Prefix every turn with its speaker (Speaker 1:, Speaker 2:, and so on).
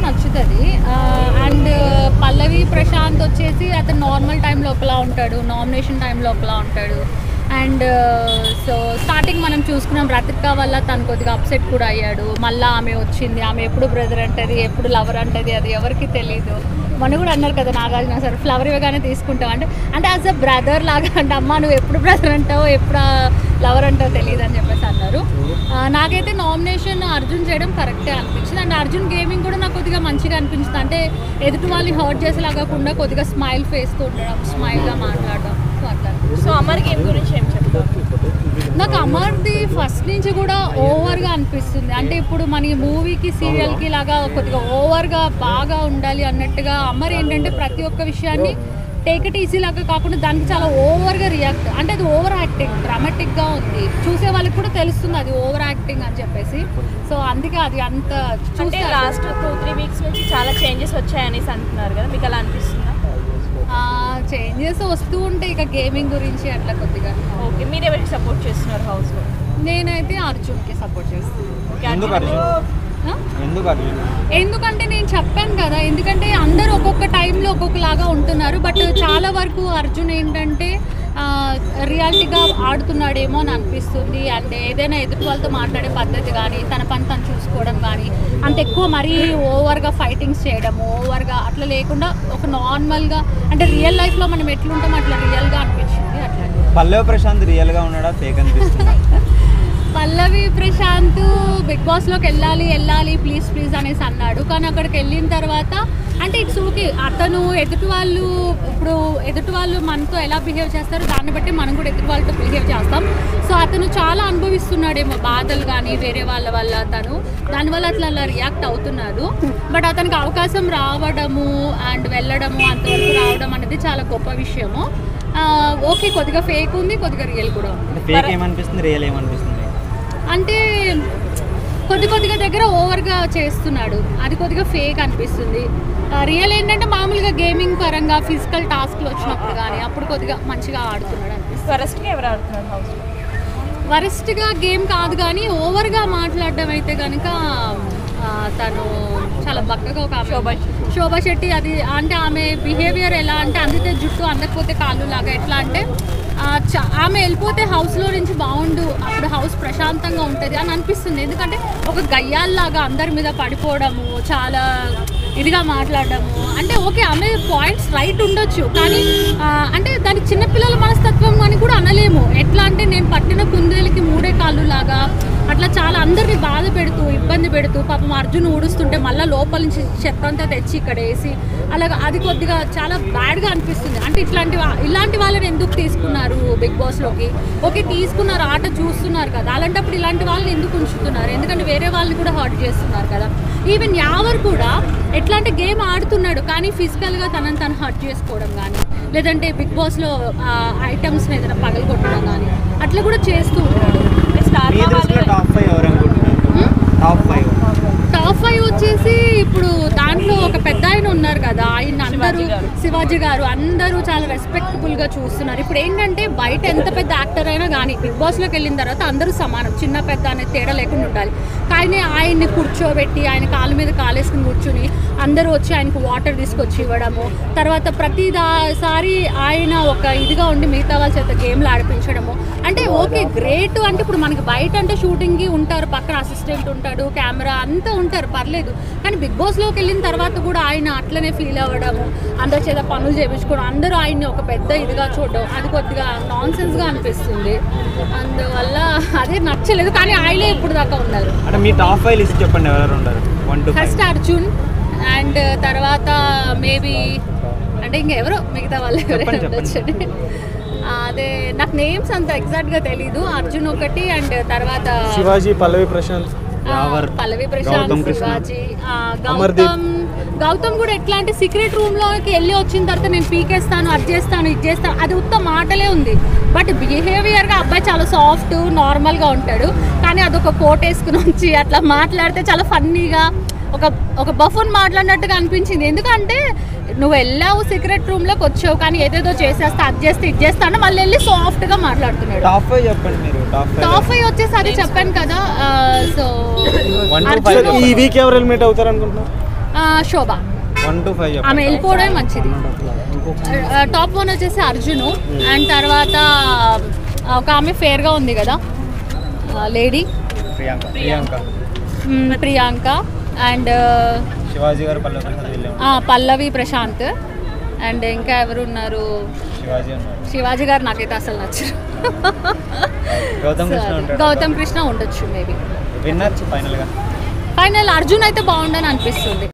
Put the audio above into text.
Speaker 1: నచ్చుతుంది. అండ్ పల్లవి ప్రశాంత్ వచ్చేసి అతను నార్మల్ టైంలో ఒకలా ఉంటాడు, నామినేషన్ టైంలో ఒకలా ఉంటాడు. అండ్ సో స్టార్టింగ్ మనం చూసుకున్నాం రతిక వల్ల తను కొద్దిగా అప్సెట్ కూడా అయ్యాడు. మళ్ళీ ఆమె వచ్చింది, ఆమె ఎప్పుడు బ్రదర్ అంటది, ఎప్పుడు లవర్ అంటది, అది ఎవరికి తెలీదు. మొన్న కూడా అన్నారు కదా నాగార్జున సార్, ఫ్లవర్ ఇవ్వగానే తీసుకుంటావు అంటే యాజ్ అ బ్రదర్ లాగా, అంటే అమ్మ నువ్వు ఎప్పుడు బ్రదర్ అంటావు, ఎప్పుడు లవర్ అంటావు తెలియదు అని చెప్పేసి అన్నారు. నాకైతే నామినేషన్ అర్జున్ చేయడం కరెక్టే అనిపించింది. అండ్ అర్జున్ గేమింగ్ కూడా నాకు కొద్దిగా మంచిగా అనిపించింది. అంటే ఎదుటి వాళ్ళని హర్ట్ చేసేలాగకుండా కొద్దిగా స్మైల్ ఫేస్తో ఉండడం, స్మైల్గా మాట్లాడడం.
Speaker 2: సో అమర్ గేమ్ గురించి ఏం చెప్తారు?
Speaker 1: నాకు అమర్ది ఫస్ట్ నుంచి కూడా ఓవర్గా అనిపిస్తుంది. అంటే ఇప్పుడు మన మూవీకి సీరియల్కి లాగా కొద్దిగా ఓవర్గా బాగా ఉండాలి అన్నట్టుగా అమర్ ఏంటంటే ప్రతి ఒక్క విషయాన్ని టేక్ ఇట్ ఈజీ లాగా కాకుండా దానికి చాలా ఓవర్గా రియాక్ట్, అంటే అది ఓవర్ యాక్టింగ్, డ్రామాటిక్గా ఉంది. చూసే వాళ్ళకి కూడా తెలుస్తుంది అది ఓవర్ యాక్టింగ్ అని చెప్పేసి. సో అందుకే అది అంత
Speaker 2: అంటే లాస్ట్ 2-3 వీక్స్ నుంచి చాలా చేంజెస్ వచ్చాయనేసి అంటున్నారు కదా, మీకు అలా అనిపిస్తుందా?
Speaker 1: చేంజెస్ వస్తూ ఉంటాయి ఇక గేమింగ్ గురించి అట్లా కొద్దిగా.
Speaker 2: ఓకే, మీరు ఎవరికి సపోర్ట్ చేస్తున్నారు హౌస్లో?
Speaker 1: నేనైతే అర్జున్కి సపోర్ట్ చేస్తాను. ఎందుకంటే నేను చెప్పాను కదా, ఎందుకంటే అందరూ ఒక్కొక్క టైంలో ఒక్కొక్కలాగా ఉంటున్నారు. బట్ చాలా వరకు అర్జున్ ఏంటంటే రియాలిటీగా ఆడుతున్నాడేమో అని అనిపిస్తుంది. అంటే ఏదైనా ఎదుటి వాళ్ళతో మాట్లాడే పద్ధతి కానీ, తన పని తను చూసుకోవడం కానీ, అంత ఎక్కువ మరీ ఓవర్గా ఫైటింగ్స్ చేయడము, ఓవర్గా అట్లా లేకుండా ఒక నార్మల్గా, అంటే రియల్ లైఫ్లో మనం ఎట్లుంటామో అట్లా రియల్గా అనిపించింది. అట్లా
Speaker 3: పల్లవి ప్రశాంత్ రియల్గా ఉన్నాడా, ఫేక్ అనిపిస్తుంది?
Speaker 1: పల్లవి ప్రశాంత్ బిగ్ బాస్లోకి వెళ్ళాలి ప్లీజ్ అనేసి అన్నాడు. కానీ అక్కడికి వెళ్ళిన తర్వాత అంటే ఇట్స్ ఓకే, అతను ఎదుటి వాళ్ళు మనతో ఎలా బిహేవ్ చేస్తారో దాన్ని బట్టి మనం కూడా ఎదుటి వాళ్ళతో బిహేవ్ చేస్తాం. సో అతను చాలా అనుభవిస్తున్నాడేమో బాధలు కానీ వేరే వాళ్ళ వల్ల, దానివల్ల అట్లా రియాక్ట్ అవుతున్నాడు. బట్ అతనికి అవకాశం రావడము అండ్ వెళ్ళడము అంతవరకు రావడం అనేది చాలా గొప్ప విషయము. ఓకే, కొద్దిగా ఫేక్ ఉంది, కొద్దిగా రియల్ కూడా ఉంది.
Speaker 3: ఫేక్ ఏమనిపిస్తుంది, రియల్ ఏమనిపిస్తుంది?
Speaker 1: అంటే కొద్దిగా దగ్గర ఓవర్గా చేస్తున్నాడు, అది కొద్దిగా ఫేక్ అనిపిస్తుంది. రియల్ ఏంటంటే మామూలుగా గేమింగ్ పరంగా ఫిజికల్ టాస్క్లు వచ్చినప్పుడు కానీ అప్పుడు కొద్దిగా మంచిగా ఆడుతున్నాడు అనిపిస్తుంది.
Speaker 2: వరస్ట్గా ఎవరు ఆడుతున్నారు హౌస్లో?
Speaker 1: వరస్ట్గా గేమ్ కాదు కానీ ఓవర్గా మాట్లాడడం అయితే కనుక తను చాలా బక్కగా ఒక శోభా శెట్టి, అది అంటే ఆమె బిహేవియర్ ఎలా అంటే అందితే జుట్టు అందకపోతే కాళ్ళు లాగా, ఎట్లా అంటే ఆమె వెళ్ళిపోతే హౌస్లో నుంచి బాగుండు, అప్పుడు హౌస్ ప్రశాంతంగా ఉంటుంది అని అనిపిస్తుంది. ఎందుకంటే ఒక గయ్యాల్లాగా అందరి మీద పడిపోవడము, చాలా ఇదిగా మాట్లాడడము. అంటే ఓకే, ఆమె పాయింట్స్ రైట్ ఉండొచ్చు కానీ అంటే దానికి చిన్నపిల్లల మనస్తత్వం అని కూడా అనలేము. ఎట్లా అంటే నేను పట్టిన కుందేలకి 3 కాళ్ళు లాగా అట్లా చాలా అందరినీ బాధ పెడుతూ ఇబ్బంది పెడుతూ, పాపం అర్జున్ ఊడుస్తుంటే మళ్ళీ లోపల నుంచి చెత్త అంతా తెచ్చి ఇక్కడ వేసి అలాగా, అది కొద్దిగా చాలా బ్యాడ్గా అనిపిస్తుంది. అంటే ఇలాంటి వాళ్ళని ఎందుకు తీసుకున్నారు బిగ్ బాస్లోకి? ఓకే తీసుకున్నారు, ఆట చూస్తున్నారు కదా, అలాంటప్పుడు ఇలాంటి వాళ్ళని ఎందుకు ఉంచుతున్నారు? ఎందుకంటే వేరే వాళ్ళని కూడా హర్ట్ చేస్తున్నారు కదా. ఈవెన్ యావర్ కూడా ఎట్లా అంటే గేమ్ ఆడుతున్నాడు కానీ ఫిజికల్గా తనని తను హర్ట్ చేసుకోవడం కానీ, లేదంటే బిగ్ బాస్లో ఐటమ్స్ని ఏదైనా పగలగొట్టడం కానీ అట్లా కూడా చేస్తూ ఉంటాడు. టాప్ 5 వచ్చేసి ఇప్పుడు దాంట్లో ఒక పెద్ద ఆయన ఉన్నారు కదా, ఆయన అందరూ శివాజీ గారు అందరూ చాలా రెస్పెక్టబుల్గా చూస్తున్నారు. ఇప్పుడు ఏంటంటే బయట ఎంత పెద్ద యాక్టర్ అయినా కానీ బిగ్ బాస్లోకి వెళ్ళిన తర్వాత అందరూ సమానం, చిన్న పెద్ద అనే తేడా లేకుండా ఉండాలి. కానీ ఆయన్ని కూర్చోబెట్టి ఆయన కాళ్ళ మీద కాలేసుకుని కూర్చుని అందరూ వచ్చి ఆయనకు వాటర్ తీసుకొచ్చి ఇవ్వడము, తర్వాత ప్రతిసారి ఆయన ఒక ఇదిగా ఉండి మిగతా వాళ్ళ చేత గేమ్లు ఆడిపించడము. అంటే ఓకే గ్రేట్. అంటే ఇప్పుడు మనకి బయట అంటే షూటింగ్కి ఉంటారు, పక్కన అసిస్టెంట్ ఉంటాడు, కెమెరా అంతా ఉంటారు, పర్లేదు. కానీ బిగ్ బాస్లోకి వెళ్ళిన తర్వాత కూడా ఆయన అట్లనే ఫీల్ అవ్వడము, అందరి చేత పనులు చేయించుకోవడం, అందరూ ఆయన్ని ఒక పెద్ద ఇదిగా చూడడం, అది కొద్దిగా నాన్ సెన్స్గా అనిపిస్తుంది. అందువల్ల అదే నచ్చలేదు. కానీ ఆయనే ఇప్పుడు దాకా ఉన్నారు.
Speaker 3: మీ టాప్ 5 లిస్ట్ చెప్పండి, ఎవరెవరు ఉంటారు?
Speaker 1: ఫస్ట్ అర్జున్, అండ్ తర్వాత మేబీ అంటే ఇంకెవరో మిగతా వాళ్ళు ఎవరైనా ఉండొచ్చు. అదే నాకు నేమ్స్ అంత ఎగ్జాక్ట్గా తెలీదు. అర్జున్ ఒకటి, అండ్ తర్వాత
Speaker 4: శివాజీ, పల్లవి ప్రశాంత్,
Speaker 1: శివాజీ, గౌతమ్ కూడా ఎట్లా అంటే సీక్రెట్ రూమ్లోకి వెళ్ళి వచ్చిన తర్వాత నేను పీకేస్తాను, అది చేస్తాను, ఇది చేస్తాను, అది ఉత్త మాటలే ఉంది. బట్ బిహేవియర్గా అబ్బాయి చాలా సాఫ్ట్ నార్మల్గా ఉంటాడు. కానీ అదొక కోట్ వేసుకుని వచ్చి అట్లా మాట్లాడితే చాలా ఫన్నీగా ఒక బఫూన్ మాట్లాడినట్టుగా అనిపించింది. ఎందుకంటే నువ్వు వెళ్ళావు సీక్రెట్ రూమ్లోకి వచ్చావు కానీ ఏదేదో చేసేస్తా, అది చేస్తే ఇది చేస్తాను, మళ్ళీ వెళ్ళి సాఫ్ట్గా మాట్లాడుతున్నాడు.
Speaker 3: టాప్ 5 చెప్పండి మీరు.
Speaker 1: టాప్ 5 వచ్చేసి అది చెప్పాను కదా. సో
Speaker 4: ఈ వీక్ ఎవరు ఎలిమినేట్ అవుతారు అనుకుంటున్నారు?
Speaker 1: శోభ
Speaker 3: 1 to 5
Speaker 1: ఆమె వెళ్ళిపోవడమే మంచిది. టాప్ 1 వచ్చేసి అర్జును, అండ్ తర్వాత ఒక ఆమె ఫేర్గా ఉంది కదా లేడీ ప్రియాంక, అండ్
Speaker 3: శివాజీ గారు
Speaker 1: పల్లవి ప్రశాంత్, అండ్ ఇంకా ఎవరు ఉన్నారు, శివాజీ గారు నాకైతే అసలు నచ్చరు. గౌతమ్ కృష్ణ ఉండొచ్చు మేబీ.
Speaker 3: విన్నర్ ఫైనల్
Speaker 1: అర్జున్ అయితే బాగుండని అనిపిస్తుంది.